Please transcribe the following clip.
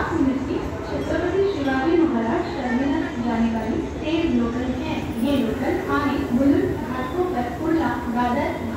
50 minute की Chhatrapati Shivaji Maharaj terminus जाने वाली तेज लोकल है। ये लोकल आने बुलंद घाटों पर कुर्ला, दादर,